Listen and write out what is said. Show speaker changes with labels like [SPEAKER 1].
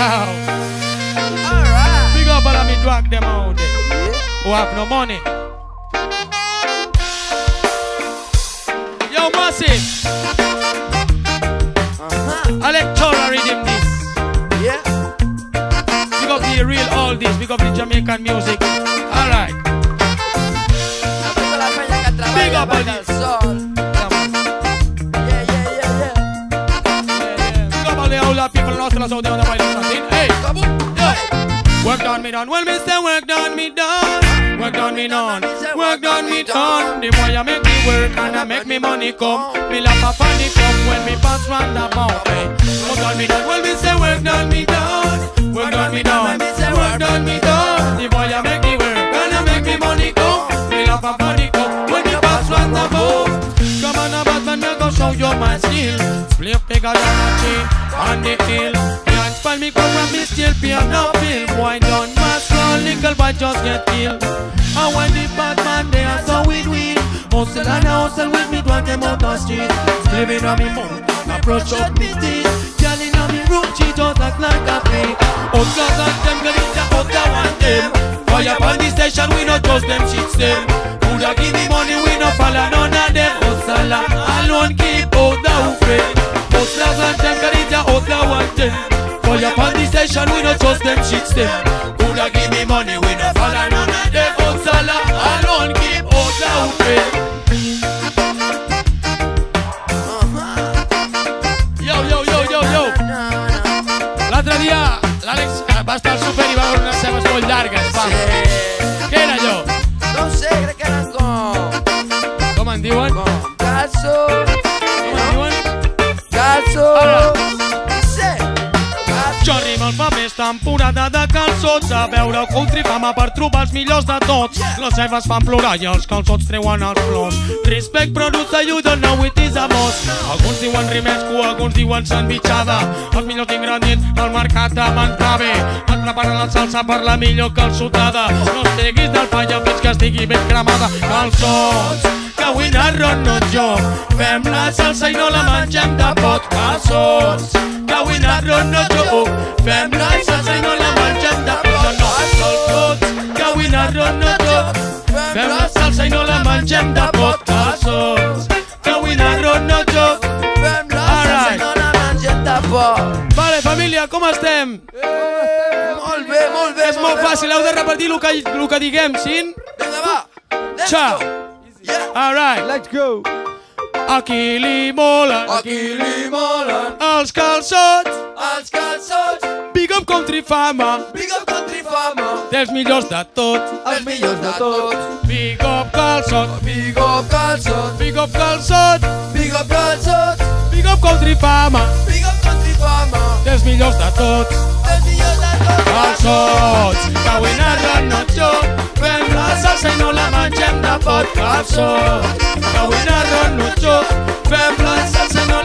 [SPEAKER 1] Wow. Alright. Big up all of me drag them out there. Who have no money. Yo, Massive. Electoral rhythm this.
[SPEAKER 2] Yeah.
[SPEAKER 1] Big up the real all this. Big up the Jamaican music. Alright. Big up all this. All the people lost us out there on the right or something. Hey, work done me done. Well, Mr. Work done me done. Work done me done. Work done me done. The boy I make me work and I make me money come. Me laugh up on the cup when me pass round the mouth. Hey, work done me done. Well, Mr. Work done me done. Work done me done. Work done me done. The boy I make me work and I make me money come. Me laugh up on the cup when me pass round the mouth. Come on, Batman, me go show you my skill. Split bigger than a tree on the hill. Can't spell me come and me still pay no bill. Boy done mass run, little boy just get killed. And when the Batman they are so with wheel. Hustle and hustle with me, want them out the street. Living on me mouth, approach up me teeth. Jelly on me room, she just act like a flea. Hustlers and them girl in the other one them. Fire on the station, we not trust them shits them. Coulda give me money, we no follow none of them. Hustler alone keep out the friend. Hustlers and them girl in the other one them. Fire on the station, we no trust them shits them. Coulda give me money, we no follow none of them. Hustler alone keep out the friend. L'altre dia l'Àlex va estar al súper i va veure unes cebes molt llargues. Va.
[SPEAKER 2] Sí.
[SPEAKER 1] Què era allò?
[SPEAKER 2] No sé, crec que eren
[SPEAKER 1] Com en diuen?
[SPEAKER 2] calço.
[SPEAKER 1] Com en diuen?
[SPEAKER 2] Calço.
[SPEAKER 1] Jo arribo al paper temporada de calçots a veure country fama per trobar els millors de tots. Les cebes fan plorar i els calçots treuen els plors. Respect producer, you don't know it is a boss. Alguns diuen rimesco, alguns diuen sandwichada. Els millors ingredients al mercat de Mantabe. Et preparen la salsa per la millor calçotada. No estiguis del palla fins que estigui ben cremada. Calçots, que avui arròs no jo. Fem la salsa i no la mengem de pot. Calçots, que avui arròs no jo. Fem la salsa i no la mengem de pot. No, calçots, que avui arròs no jo. Fem la salsa i no la mengem de pot. Calçots, que avui arròs no jo.
[SPEAKER 2] Fem la salsa i no la mengem de pot.
[SPEAKER 1] Vale, família, com estem?
[SPEAKER 2] Molt bé, molt bé.
[SPEAKER 1] És molt fàcil, heu de repetir el que diguem, sí?
[SPEAKER 2] Vinga, va.
[SPEAKER 1] Ciao. All right.
[SPEAKER 3] Let's go.
[SPEAKER 1] Aquí li molen els calçots. Big up country fama, dels millors de tots.
[SPEAKER 2] Els millors de tots.
[SPEAKER 1] Big up calçots,
[SPEAKER 2] Big up calçots.
[SPEAKER 1] big up calçots.
[SPEAKER 2] Big up calçots.
[SPEAKER 1] Big up country fama,
[SPEAKER 2] Big up country fama.
[SPEAKER 1] dels millors de tots.
[SPEAKER 2] Els millors de tots.
[SPEAKER 1] Calçots, que avui narren no jo. Fem la salsa i no la mengem de pot. Calçots, que avui narren no jo. Fem la salsa i no